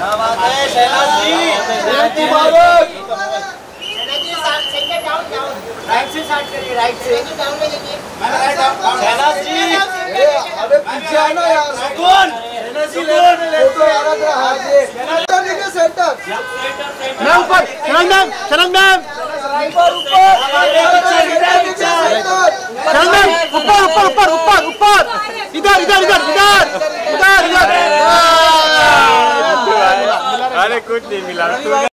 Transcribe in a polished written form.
क्या बात है शहनाज जी, मुबारक। राइट से स्टार्ट करिए, राइट से डाउन में लीजिए। शहनाज जी अबे पीछे आना यार। सुकून फोटो आ रहा है। सेंटर मैं ऊपर, शरण मैम